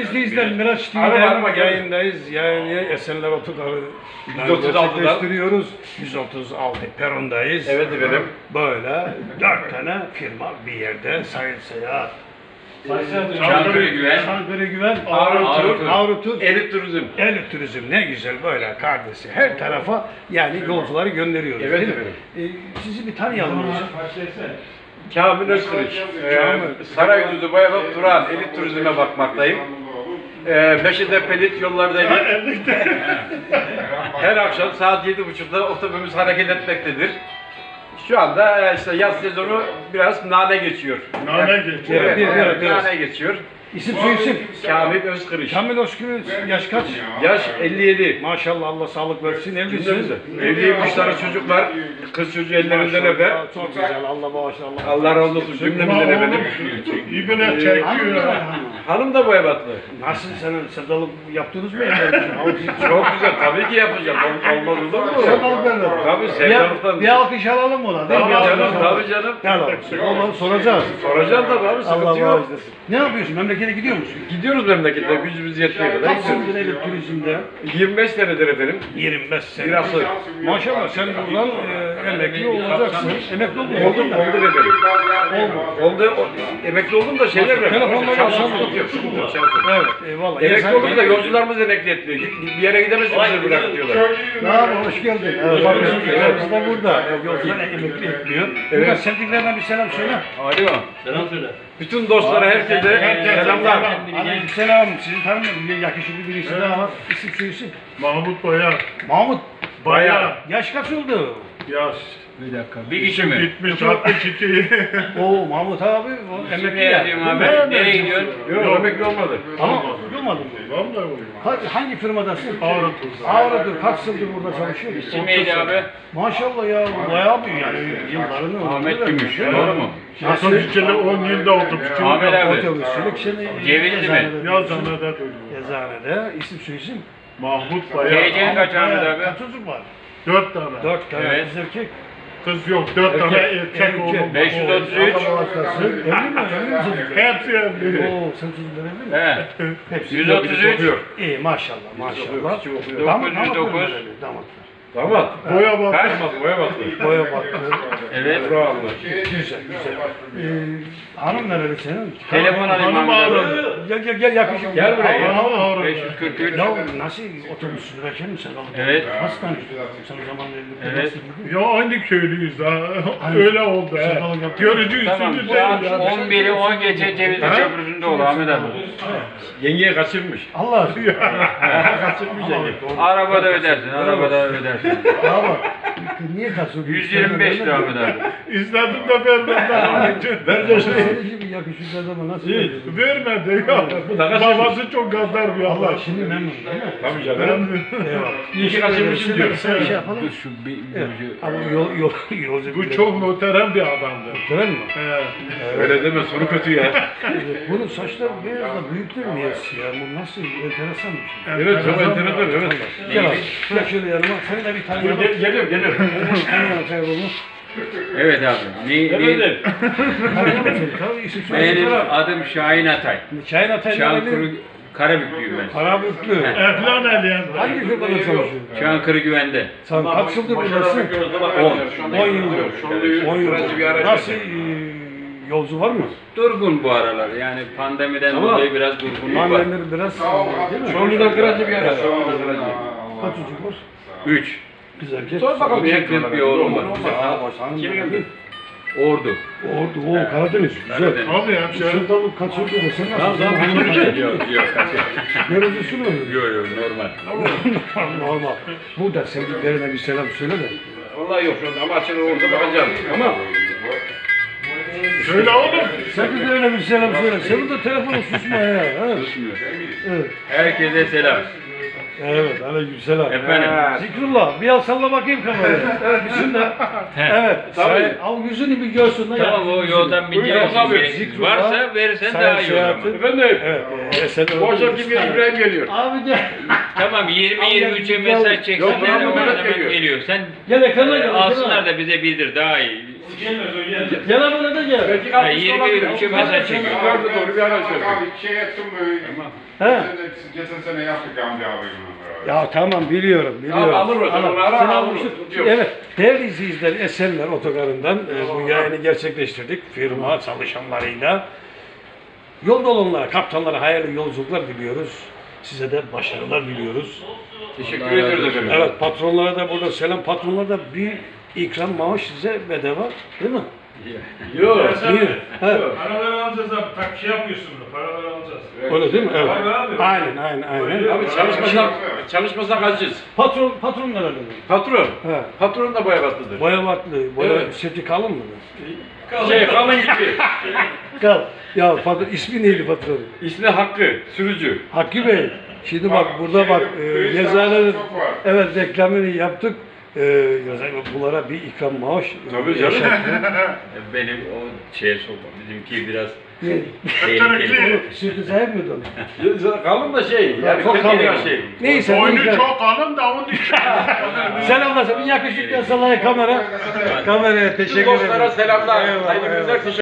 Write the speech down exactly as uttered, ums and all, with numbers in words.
izleyiciler Miraç T V'de yayındayız. Yani Esenler Otogarı yüz otuz altı'dan gerçekleştiriyoruz. yüz otuz altı perondayız. Evet efendim. Böyle dört tane firma bir yerde sayın seyahat. Çankırı Güven, Çankırı Güven, Ağrı Ağrı Tur, Elit Turizm. Elit Turizm ne güzel böyle kardeşi. Her tarafa yani yolcuları gönderiyoruz. Evet değil mi? efendim. Ee, sizi bir tanıyalım hocam. Kamil Özkılıç. Ee, Sarayüzü Boyabat Turan Elit Turizm'e bakmaktayım. Ee, Beşiktaş Pelit yollardayım. Her akşam saat yedi buçukta otobüs hareket etmektedir. Şu anda işte yaz sezonu biraz nane geçiyor. Nane geçiyor. Evet, Bir- bir- evet, biraz. nane geçiyor. İsim soy isim. Kamil Özkılıç. Kamil Özkürüz yaş kaç? Yaş elli yedi. Maşallah Allah sağlık versin. Evlisiniz. Cümlemize. Evliyim, üç tane çocuk var. Kız çocuğu ellerinden öper. Maşallah, çok güzel. Allah bağışlasın. Allah razı olsun cümlemizden efendim. İbine çekiyor. Hanım da Boyabatlı. Nasıl senin sevdalık yaptınız mı? evde? Çok güzel, tabii ki yapacağım. Ol- Olmaz olur mu? Sevdalık derler. Tabii Bir, sevdalıktan. bir alkış alalım ona. Değil mi? Tabii Bir canım, alkış tabii canım. Gel abi. Onları soracağız. Soracağım tabii abi, sıkıntı Allah yok. bağışlasın. Ne yapıyorsun? Memlekete gidiyor musun? Gidiyoruz memlekete, gücümüz yettiği kadar. Kaç yıldır Elit Turizm'de? yirmi beş senedir efendim. yirmi beş sene. Bir asır. Maşallah sen buradan e, emekli olacaksın. Emekli oldun mu? Oldum, oldu efendim. Oldu. Oldu, o- emekli oldum da şeyler bıraktım. Telefonla Çalışma yapsam sıkıntı yok, sıkıntı yok, çalışma. Evet, eyvallah. Emekli oldum da yolcularımız emekli etmiyor. Bir yere gidemezsin bizi bırak diyorlar. Abi hoş geldin. Evet, bak bizim yolcumuz da burada. Yolcular emekli etmiyor. Evet. Burada sevdiklerine bir selam söyle. Hadi bak. Selam söyle. Bütün dostlara, herkese selamlar. Aleykümselam. Sizi tanımıyorum. Bir yakışıklı birisi daha var. İsim şu isim. Mahmut Boya. Mahmut. Baya. Yaş kaç oldu? Yaş. bir dakika. Bir kişi mi? Gitmiş altmış iki. Oo Mahmut abi o emekli Ne ya. yapıyorsun abi? Ben- Nereye gidiyorsun? Yok, emekli olmadı. Ama olmadı mı? Vallahi oluyor. Ha- Hangi firmadasın? Ağrı Tur. Ağrı'dır. Kaç yıldır burada çalışıyorsun? İsim neydi abi? Maşallah ya bayağı büyük yani yıllarını. Ahmet Gümüş. Doğru mu? Nasıl? Otobüsçüler on yılda otobüsçü. Ahmet abi. Otobüsçülük şimdi Cevizli mi? Yazanlarda duruyor. Eczanede isim şu isim. Mahmut T Baya. C kaç Ahmet Bayağı- abi? Kaç çocuk var? Dört tane. Dört tane Evet. kız erkek. Kız yok. Dört tane erkek oğlum. beş yüz otuz üç. Allah bağışlasın. Evli mi? Evli mi çocuklar? Hepsi evli. Oo sen çocuklar evli mi? He. Hepsi. yüz otuz üç. İyi maşallah maşallah. Küçük okuyor. Damat- dokuz yüz damatlar dokuz. böyle, Damatlar. Damat. Boya bak. Kaç? Damat, boyabatlı. Boya bak. Evet. Bravo. Güzel güzel. Ee, hanım nereli senin? Telefon alayım Hanım Ahmet abi. ağrı. Gel gel gel yakışık. Gel buraya, gel. Hanım ağrı. beş yüz kırk üç. Ya nasıl otobüs sürerken mi sen aldın? Evet. Nasıl tanıştın? Sen o zaman evlilikte Evet. nasıl giydin? Ya aynı köylüyüz ha. Öyle oldu he. Şakalık yaptın. Görücü Tamam. usulü Saat değil ya. on biri on geçe Cevizli Köprüsü'nde ol Ahmet abi. Yengeye kaçırmış. Allah aşkına. Kaçırmış yenge. Arabada ödersin, arabada ödersin. Ya bak. Niye kaçırdın? yüz yirmi beş lira Ahmet abi. İzledim de vermedi. Ben de senin gibi yakışıklı adama nasıl veriyorsun? Vermedi ya. Bu da kaçırmış. Babası çok gaddar bir Allah Allah. şimdi memnun değil mi? Tabii canım. Ben- Eyvallah. İyi ki kaçırmışım diyor. Sen şey yapalım. Dur şu bir Evet. yolcu. Ama yol, yol, yolcu Bu çok muhterem bir adamdı. Tören mi? He. Öyle deme, sonu kötü ya. Bunun saçları biraz da büyük değil mi ya? Ya bu nasıl enteresan bir şey. Evet, çok enteresan, evet. Gel abi. Gel şöyle yanıma. Seni de bir tanıyalım. Gel- Geliyorum, geliyorum. Tanıyalım kaybolma. Evet abi. Ne, ne, Efendim. Tanıyalım seni. Tabii isim benim soyadı. adım Şahin Atay. Çayın atayla Çankırı Karabüklüyüm ben. Karabüklü. Eflan eleyen. Hangi firmada çalışıyorsun? Çankırı Güven'de. Sen kaç yıldır buradasın? on. on yıldır. on yıldır. Nasıl e, yolcu var mı? Durgun bu aralar. Yani pandemiden Tamam. dolayı biraz durgunluk var. Mahalleleri biraz değil mi? Çorlu'dan kıracı bir ara. Çorlu'dan kıracı. Kaç çocuk var? Üç. Güzel. Sor bakalım. İki kız bir oğlum var. Aa, başkanım. Kim geldi? Ordu. Ordu, o Karadeniz. Güzel. Karadeniz. Abi hemşerim. Sevdalık kaç yıldır da sen nasıl? Tamam, Senin hanım kaç? Yok yok. Neresi mi? Yok yok normal. Normal. Bu da sevdiklerine bir selam söyle de. Vallahi yok şu anda ama açılır orada bakacağım. Ama Söyle oğlum. sevdiklerine bir selam söyle. Senin de telefonu susma ya. Ha? Susmuyor. Evet. Herkese selam. Evet, aleykümselam. Efendim. Zikrullah, bir al salla bakayım kamerayı. Evet, şimdi. Evet, Tabii. al yüzünü bir görsün. lan Tamam o ya. yoldan bir Buyurun, diğer abi. şey. Zikrullah, Varsa verirsen Sayın daha iyi olur ama. Seyahat'in- Efendim. Evet, e, sen Bu akşam kim geliyor? İbrahim geliyor. Abi de. Tamam yirmi yirmi üçe Gel- mesaj Yok, çeksinler tamam, o Mehmet hemen geliyor. geliyor. Sen Gel ekrana e, gel. alsınlar da bize bildir daha iyi. Gel abone de gel. Belki Ha, altmış yirmi olabilir. yirmi üçe mesaj çekiyor. Yukarıda doğru bir araç verdim. Abi şey ettim. He. Geçen sene yaptık amca abi. Ya tamam biliyorum, biliyorum. Tamam, alır o zaman, Alır. onu ara, Sen alır almışsın. o, yok. Evet, değerli izleyiciler, Esenler Otogarı'ndan e, bu yayını gerçekleştirdik. Firma çalışanlarıyla. Yolda olanlara, kaptanlara hayırlı yolculuklar diliyoruz. Size de başarılar diliyoruz. Teşekkür ediyoruz efendim. Evet, patronlara da burada selam. Patronlara da bir ikram maaş size bedava, değil mi? Yok. İyi. Evet. Paraları alacağız abi. Tak şey yapıyorsun bunu. Paraları alacağız. Öyle değil mi? Evet. Abi, abi. Aynen, aynen, aynen. Abi çalışmasak, çalışmasak acız. Patron, patronlara da. Patron. He. Patron da boyabatlıdır. Boyavatlı, boya Evet. seti kalın mı? Şey kalın gibi. Kal. Ya patron, ismi neydi patron? İsmi Hakkı, sürücü. Hakkı Bey. Şimdi bak burada bak e, Gezane'nin evet reklamını yaptık. E, Gezane'nin bunlara bir ikram maaş. e, Tabii canım. yaşattı. Benim o şeye sokma. Bizimki biraz Ne? tehlikeli. Bu Sütü sahip miydi onu? Kalın da şey. Yani Çok kendine kalın. şey. Neyse. Boynu neyse. çok kalın da onun için. Selamlar. Bir yakışıklı salaya kamera. Kameraya teşekkür ederim. Dostlara selamlar. Eyvallah, Hayırlı eyvallah. günler.